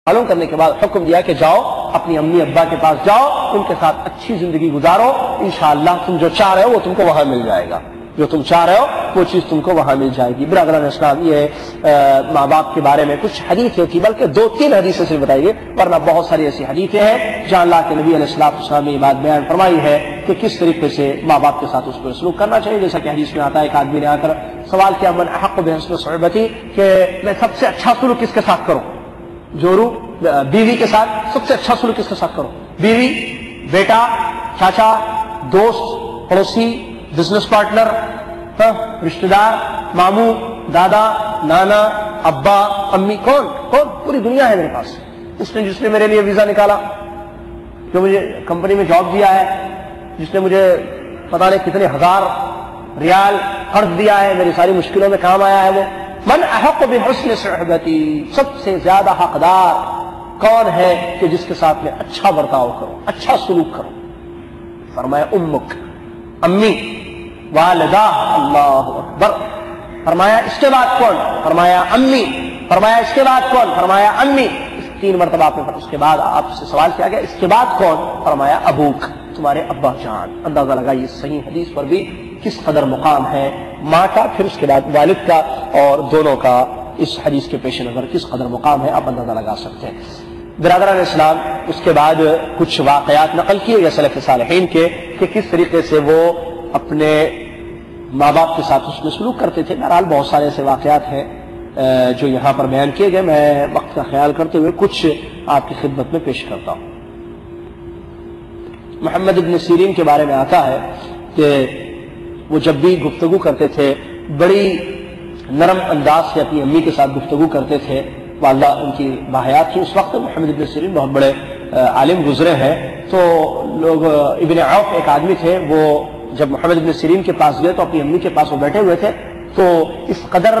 معلوم کرنے کے بعد حکم دیا کہ جاؤ اپنی امی ابا کے پاس جاؤ، ان کے ساتھ اچھی زندگی گزارو، انشاءاللہ تم جو چاہ رہے ہو وہ تم کو وہاں مل جائے گا، جو تم چاہ رہے ہو وہ چیز تم کو وہاں مل جائے گی۔ برادران اسلام، یہ ماں باپ کے بارے میں کچھ حدیثیں تھی، بلکہ 2-3 حدیثیں صرف بتائی گئی، ورنہ بہت ساری ایسی حدیثیں ہیں جہاں اللہ کے نبی علیہ السلام نے یہ بات بیان فرمائی ہے کہ کس طریقے سے ماں باپ کے ساتھ اس کو سلوک کرنا چاہیے۔ جیسا کہ حدیث میں آتا ہے، ایک آدمی نے آ کر سوال کیا، من احق بحسن صحبتی، کہ میں سب سے اچھا سلوک کس کے ساتھ کروں؟ جورو بیوی کے ساتھ سب سے اچھا سلوک کس کے ساتھ کرو؟ بیوی، بیٹا، چاچا، دوست، پڑوسی، بزنس پارٹنر، رشتہ دار، ماموں، دادا، نانا، ابا، امی، کون؟ پوری دنیا ہے میرے پاس۔ جس نے میرے لیے ویزا نکالا، جو مجھے کمپنی میں جاب دیا ہے، جس نے مجھے پتہ نہیں کتنے ہزار ریال قرض دیا ہے، میری ساری مشکلوں میں کام آیا ہے، وہ من احق بحسن صحبتی، سب سے زیادہ حقدار کون ہے کہ جس کے ساتھ میں اچھا برتاؤ کروں، اچھا سلوک کروں؟ فرمایا امک، امی، والدہ، اللہ اکبر۔ فرمایا اس کے بعد کون؟ فرمایا امی۔ فرمایا اس کے بعد کون؟ فرمایا امی۔ 3 مرتبہ آپ نے اس کے بعد آپ سے سوال کیا گیا اس کے بعد کون؟ فرمایا ابوک، تمہارے ابا جان۔ اندازہ لگائیے صحیح حدیث پر بھی کس قدر مقام ہے ماں کا، پھر اس کے بعد والد کا، اور دونوں کا اس حدیث کے پیش نظر کس قدر مقام ہے، آپ اندازہ لگا سکتے ہیں۔ برادران اسلام، اس کے بعد کچھ واقعات نقل کیے گئے سلف صالحین کے کہ کس طریقے سے وہ اپنے ماں باپ کے ساتھ اس میں سلوک کرتے تھے۔ بہرحال بہت سارے ایسے واقعات ہیں جو یہاں پر بیان کیے گئے، میں وقت کا خیال کرتے ہوئے کچھ آپ کی خدمت میں پیش کرتا ہوں۔ محمد ابن سیرین کے بارے میں آتا ہے کہ وہ جب بھی گفتگو کرتے تھے بڑی نرم انداز سے اپنی امی کے ساتھ گفتگو کرتے تھے، والدہ ان کی باحیات تھی۔ اس وقت محمد ابن سیرین بہت بڑے عالم گزرے ہیں، تو لوگ، ابن عوف ایک آدمی تھے، وہ جب محمد ابن سیرین کے پاس گئے تو اپنی امی کے پاس وہ بیٹھے ہوئے تھے، تو اس قدر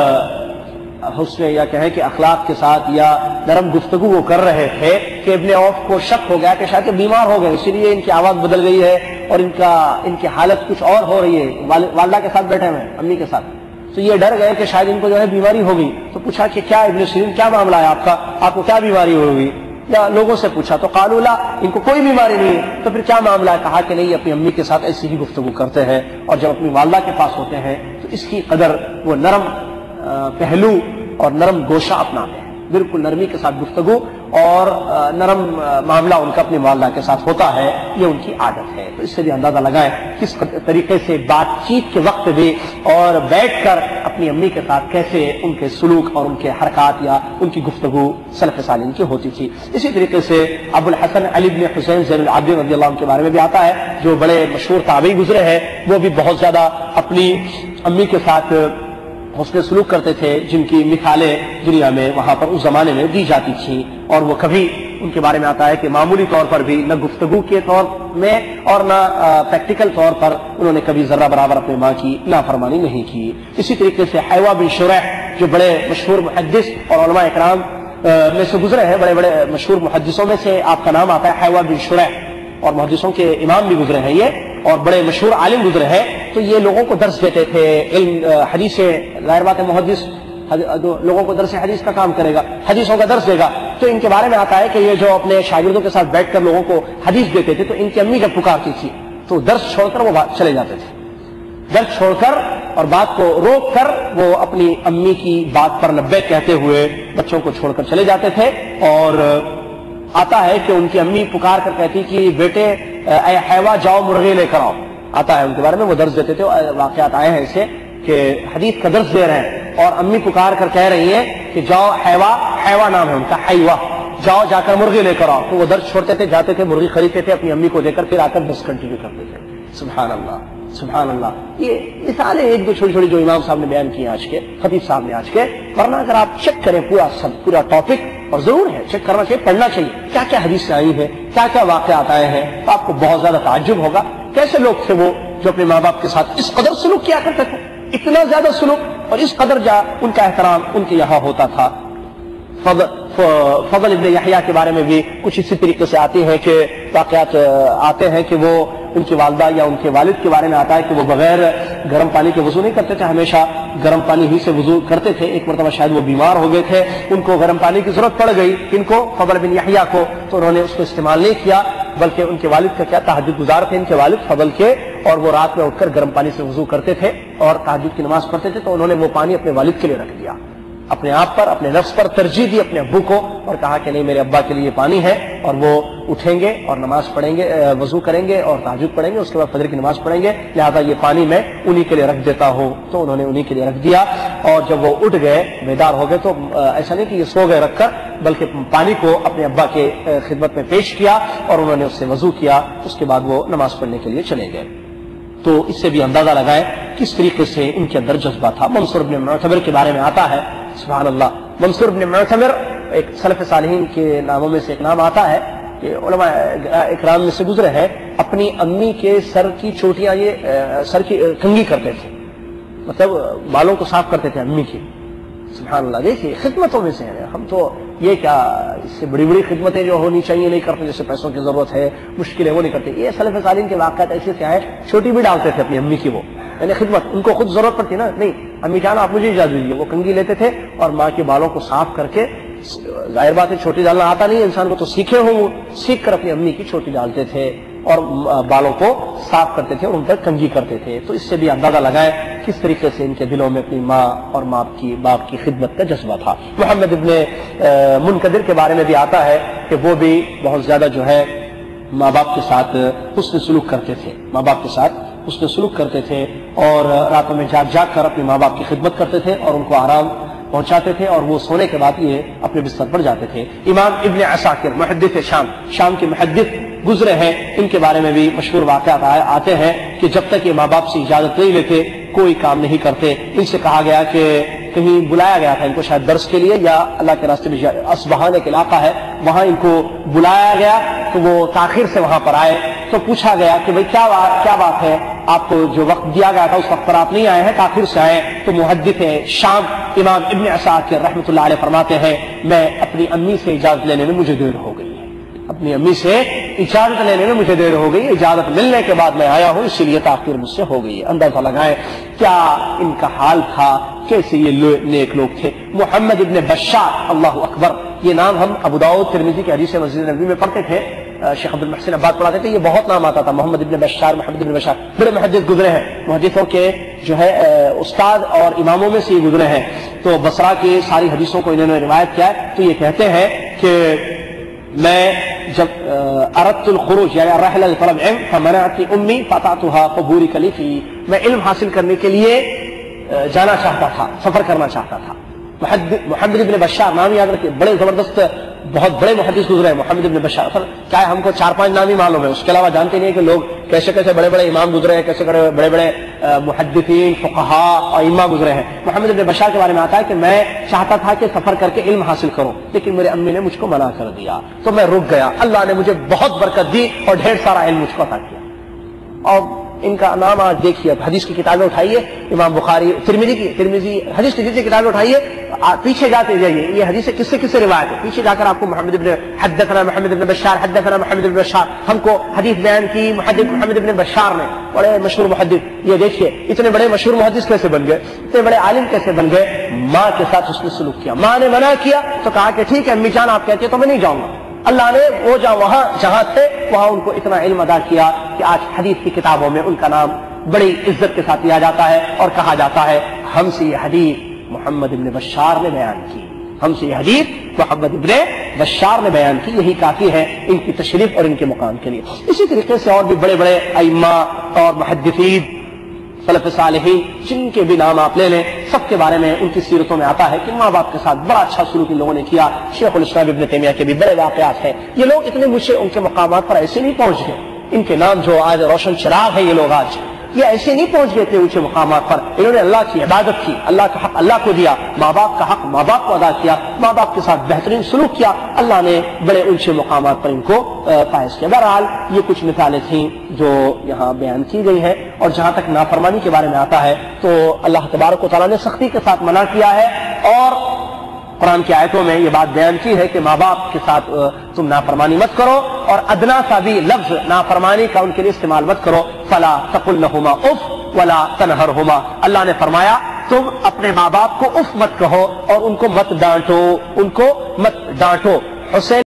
حسن یا کہیں کہ اخلاق کے ساتھ یا نرم گفتگو وہ کر رہے تھے کہ ابن عوف کو شک ہو گیا کہ شاید بیمار ہو گئے، اسی لیے ان کی آواز بدل گئی ہے اور ان کی حالت کچھ اور ہو رہی ہے، والدہ کے ساتھ بیٹھے ہوئے ہیں، امی کے ساتھ۔ تو یہ ڈر گئے کہ شاید ان کو جو ہے بیماری ہو گئی، تو پوچھا کہ کیا ابن سیرین کیا معاملہ ہے آپ کا، آپ کو کیا بیماری ہوگی؟ یا لوگوں سے پوچھا تو قالوا لا، ان کو کوئی بیماری نہیں ہے۔ تو پھر کیا معاملہ ہے؟ کہا کہ نہیں، اپنی امی کے ساتھ ایسی ہی گفتگو کرتے ہیں، اور جب اپنی والدہ کے پاس ہوتے ہیں تو اس کی قدر وہ نرم پہلو اور نرم گوشہ اپناتے ہیں، بالکل نرمی کے ساتھ گفتگو اور نرم معاملہ ان کا اپنی والدہ کے ساتھ ہوتا ہے، یہ ان کی عادت ہے۔ تو اس سے بھی اندازہ لگائیں کس طریقے سے بات چیت کے وقت بھی اور بیٹھ کر اپنی امی کے ساتھ کیسے ان کے سلوک اور ان کے حرکات یا ان کی گفتگو سلف صالحین کی ہوتی تھی۔ اسی طریقے سے ابو الحسن علی بن حسین زین العابدین رضی اللہ عنہ کے بارے میں بھی آتا ہے، جو بڑے مشہور تابعی گزرے ہیں، وہ بھی بہت زیادہ اپنی امی کے ساتھ حسن سلوک کرتے تھے، جن کی مثالیں دنیا میں وہاں پر اس زمانے میں دی جاتی تھیں، اور وہ کبھی ان کے بارے میں آتا ہے کہ معمولی طور پر بھی نہ گفتگو کے طور میں اور نہ پریکٹیکل طور پر انہوں نے کبھی ذرہ برابر اپنے ماں کی نافرمانی نہیں کی۔ اسی طریقے سے حیوہ بن شریح، جو بڑے مشہور محدث اور علماء اکرام میں سے گزرے ہیں، بڑے بڑے مشہور محدثوں میں سے آپ کا نام آتا ہے حیوہ بن شریح، اور محدثوں کے امام بھی گزرے ہیں یہ، اور بڑے مشہور عالم گزرے ہیں۔ تو یہ لوگوں کو درس دیتے تھے، علم حدیث، ظاہر بات ہے محدث لوگوں کو درس حدیث کا کام کرے گا، حدیثوں کا درس دے گا۔ تو ان کے بارے میں آتا ہے کہ یہ جو اپنے شاگردوں کے ساتھ بیٹھ کر لوگوں کو حدیث دیتے تھے، تو ان کی امی جب پکارتی تھی تو درس چھوڑ کر وہ چلے جاتے تھے، درس چھوڑ کر اور بات کو روک کر وہ اپنی امی کی بات پر لبیک کہتے ہوئے بچوں کو چھوڑ کر چلے جاتے تھے۔ اور آتا ہے کہ ان کی امی پکار کر کہتی کہ بیٹے اے حیوہ جاؤ مرغی لے کر آؤ، آتا ہے ان کے بارے میں، وہ درس دیتے تھے، واقعات آئے ہیں اسے کہ حدیث کا درس دے رہے ہیں اور امی پکار کر کہہ رہی ہیں کہ جاؤ حیوہ نام ہے ان کا، حیوہ، جاؤ جا کر مرغی لے کر آؤ۔ تو وہ درس چھوڑتے تھے، جاتے تھے، مرغی خریدتے تھے، اپنی امی کو دے کر پھر آ کر درس کنٹینیو کرتے تھے۔ سبحان اللہ، سبحان اللہ۔ یہ مثالیں ایک دو چھوٹی چھوٹی جو امام صاحب نے بیان کی آج کے، خطیب صاحب نے آج کے، ورنہ اگر آپ چیک کریں پورا ٹاپک، اور ضرور ہے چیک کرنا چاہیے، پڑھنا چاہیے کیا کیا حدیث آئی ہے، کیا کیا واقعات آئے ہیں، تو آپ کو بہت زیادہ تعجب ہوگا کیسے لوگ تھے وہ جو اپنے ماں باپ کے ساتھ اس قدر سلوک کیا کرتے تھے، اتنا زیادہ سلوک، اور اس قدر ان کا احترام ان کے یہاں ہوتا تھا۔ فضل ابن یحییٰ کے بارے میں بھی کچھ اسی طریقے سے آتی ہیں کہ واقعات آتے ہیں کہ وہ ان کی والدہ یا ان کے والد کے بارے میں آتا ہے کہ وہ بغیر گرم پانی کے وضو نہیں کرتے تھے، ہمیشہ گرم پانی ہی سے وضو کرتے تھے۔ ایک مرتبہ شاید وہ بیمار ہو گئے تھے، ان کو گرم پانی کی ضرورت پڑ گئی، ان کو فضل بن یحییٰ کو، تو انہوں نے اس کو استعمال نہیں کیا، بلکہ ان کے والد کا کیا تہجد گزار تھے ان کے والد فضل کے، اور وہ رات میں اٹھ کر گرم پانی سے وضو کرتے تھے اور تہجد کی نماز پڑھتے تھے، تو انہوں نے وہ پانی اپنے والد کے لیے رکھ دیا، اپنے آپ پر، اپنے نفس پر ترجیح دی اپنے ابو کو، اور کہا کہ نہیں میرے ابا کے لیے یہ پانی ہے، اور وہ اٹھیں گے اور نماز پڑھیں گے، وضو کریں گے اور تہجد پڑھیں گے، اس کے بعد فجر کی نماز پڑھیں گے، لہذا یہ پانی میں انہی کے لیے رکھ دیتا ہوں۔ تو انہوں نے انہی کے لیے رکھ دیا، اور جب وہ اٹھ گئے بیدار ہو گئے تو ایسا نہیں کہ یہ سو گئے رکھ کر، بلکہ پانی کو اپنے ابا کے خدمت میں پیش کیا اور انہوں نے اس سے وضو کیا، اس کے بعد وہ نماز پڑھنے کے لیے چلے گئے۔ تو اس سے بھی اندازہ لگائیں کس طریقے سے ان کے اندر جذبہ تھا۔ منصور بن معتمر کے بارے میں آتا ہے، سبحان اللہ، منصور بن معتمر ایک سلف صالحین کے ناموں میں سے ایک نام آتا ہے کہ علماء اکرام میں سے گزرے ہیں، اپنی امی کے سر کی چوٹیاں، یہ سر کی کنگھی کرتے تھے، مطلب بالوں کو صاف کرتے تھے امی کی، سبحان اللہ۔ دیکھیے خدمتوں میں سے ہیں، ہم تو یہ کیا اس سے بڑی بڑی خدمتیں جو ہونی چاہیے نہیں کرتے، جیسے پیسوں کی ضرورت ہے، مشکل ہے، وہ نہیں کرتے۔ یہ سلف صالحین کے واقعات ایسے کیا ہے، چھوٹی بھی ڈالتے تھے اپنی امی کی، وہ یعنی خدمت، ان کو خود ضرورت پڑتی نا، نہیں امی جان آپ مجھے اجازت دیجیے، وہ کنگھی لیتے تھے اور ماں کے بالوں کو صاف کر کے، ظاہر بات ہے چھوٹی ڈالنا آتا نہیں انسان کو، تو سیکھے ہوں، سیکھ کر اپنی امی کی چھوٹی ڈالتے تھے اور بالوں کو صاف کرتے تھے اور ان پر کنگھی کرتے تھے۔ تو اس سے بھی اندازہ لگائیں کس طریقے سے ان کے دلوں میں اپنی ماں اور باپ کی خدمت کا جذبہ تھا۔ محمد ابن منکدر کے بارے میں بھی آتا ہے کہ وہ بھی بہت زیادہ جو ہے ماں باپ کے ساتھ حسن سلوک کرتے تھے، ماں باپ کے ساتھ حسن سلوک کرتے تھے، اور راتوں میں جاگ جاگ کر اپنے ماں باپ کی خدمت کرتے تھے اور ان کو آرام پہنچاتے تھے، اور وہ سونے کے بعد یہ اپنے بستر پر جاتے تھے۔ امام ابن عساکر محدث شام کے محدث گزرے ہیں، ان کے بارے میں بھی مشہور واقعات آتے ہیں کہ جب تک یہ ماں باپ سے اجازت نہیں لیتے کوئی کام نہیں کرتے۔ ان سے کہا گیا کہ کہیں بلایا گیا تھا ان کو شاید درس کے لیے یا اللہ کے راستے میں، اصبہان ایک علاقہ ہے وہاں ان کو بلایا گیا، تو وہ تاخیر سے وہاں پر آئے، تو پوچھا گیا کہ بھئی کیا بات ہے، آپ کو جو وقت دیا گیا تھا اس وقت پر آپ نہیں آئے ہیں، تاخیر سے آئے۔ تو محدث شام امام ابن عساکر رحمۃ اللہ علیہ فرماتے ہیں میں اپنی امی سے اجازت لینے میں مجھے دیر ہو گئی ہے، اپنی امی سے اجازت لینے میں مجھے دیر ہو گئی، اجازت ملنے کے بعد میں آیا ہوں، اسی لیے تاخیر مجھ سے ہو گئی ہے۔ اندازہ لگائیں کیا ان کا حال تھا، کیسے یہ نیک لوگ تھے۔ محمد ابن بشار، اللہ اکبر، یہ نام ہم ابو داؤد ترمذی کی حدیث مسجد نبوی میں پڑھتے تھے، شیخ عبد المحسن عباد پڑھاتے تھے، یہ بہت نام آتا تھا، محمد ابن بشار، بڑے محدث گزرے ہیں، محدثوں کے جو ہے استاد اور اماموں میں سے یہ گزرے ہیں۔ تو بصرہ کی ساری حدیثوں کو انہوں نے روایت کیا ہے، تو یہ کہتے ہیں کہ میں جب اردت الخروج یعنی الرحل لطلب علم فمنعت امی فاتعتها فبورك لي فيه، میں علم حاصل کرنے کے لیے جانا چاہتا تھا، سفر کرنا چاہتا تھا۔ محمد ابن بشار نام یاد رکھیے، بڑے زبردست بہت بڑے محدث گزرے ہیں محمد ابن بشار۔ کیا ہے ہم کو 4-5 نام ہی معلوم ہے، اس کے علاوہ جانتے نہیں ہیں کہ لوگ کیسے کیسے بڑے بڑے امام گزرے ہیں، کیسے بڑے بڑے محدثین فقہاء اور ائمہ گزرے ہیں۔ محمد ابن بشار کے بارے میں آتا ہے کہ میں چاہتا تھا کہ سفر کر کے علم حاصل کروں، لیکن میرے امی نے مجھ کو منع کر دیا، تو میں رک گیا، اللہ نے مجھے بہت برکت دی اور ڈھیر سارا علم مجھ کو عطا کیا۔ اور ان کا نام آج دیکھیے، حدیث کی کتابیں اٹھائیے، امام بخاری، ترمذی حدیث کی کتابیں اٹھائیے، پیچھے جاتے جائیے، یہ حدیث کس سے روایت ہے، پیچھے جا کر آپ کو محمد ابن بشار حدثنا محمد ابن بشار، ہم کو حدیث بیان کی محمد ابن بشار نے، بڑے مشہور محدث۔ یہ دیکھیے اتنے بڑے مشہور محدث کیسے بن گئے، اتنے بڑے عالم کیسے بن گئے۔ ماں کے ساتھ حسن سلوک کیا، ماں نے منع کیا تو کہا کہ ٹھیک ہے امی جان آپ کہتے تو میں نہیں جاؤں گا۔ اللہ نے وہ جہاں تھے وہاں ان کو اتنا علم ادا کیا کہ آج حدیث کی کتابوں میں ان کا نام بڑی عزت کے ساتھ لیا جاتا ہے اور کہا جاتا ہے ہم سے یہ حدیث محمد ابن بشار نے بیان کی، ہم سے یہ حدیث محمد ابن بشار نے بیان کی، یہی کافی ہے ان کی تشریف اور ان کے مقام کے لیے۔ اسی طریقے سے اور بھی بڑے بڑے ائمہ اور محدثین سلف صالحین جن کے بھی نام آپ لے لیں، سب کے بارے میں ان کی سیرتوں میں آتا ہے کہ ماں باپ کے ساتھ بڑا اچھا سلوک ان لوگوں نے کیا۔ شیخ الاسلام ابن تیمیہ کے بھی بڑے واقعات ہیں۔ یہ لوگ اتنے مجھے ان کے مقامات پر ایسے نہیں پہنچ گئے، ان کے نام جو آج روشن چراغ ہے، یہ لوگ آج یہ ایسے نہیں پہنچ گئے تھے اونچے مقامات پر، انہوں نے اللہ کی عبادت کی، اللہ کا حق اللہ کو دیا، ماں باپ کا حق ماں باپ کو ادا کیا، ماں باپ کے ساتھ بہترین سلوک کیا، اللہ نے بڑے اونچے مقامات پر ان کو فائز کیا۔ بہرحال یہ کچھ مثالیں تھیں جو یہاں بیان کی گئی ہیں، اور جہاں تک نافرمانی کے بارے میں آتا ہے تو اللہ تبارک و تعالیٰ نے سختی کے ساتھ منع کیا ہے، اور قرآن کی آیتوں میں یہ بات بیان کی ہے کہ ماں باپ کے ساتھ تم نافرمانی مت کرو، اور ادنا سا بھی لفظ نافرمانی کا ان کے لیے استعمال مت کرو. فلا تقل لهما اف ولا تنهرهما، اللہ نے فرمایا تم اپنے ماں باپ کو اف مت کہو اور ان کو مت ڈانٹو، ان کو مت ڈانٹو. حسین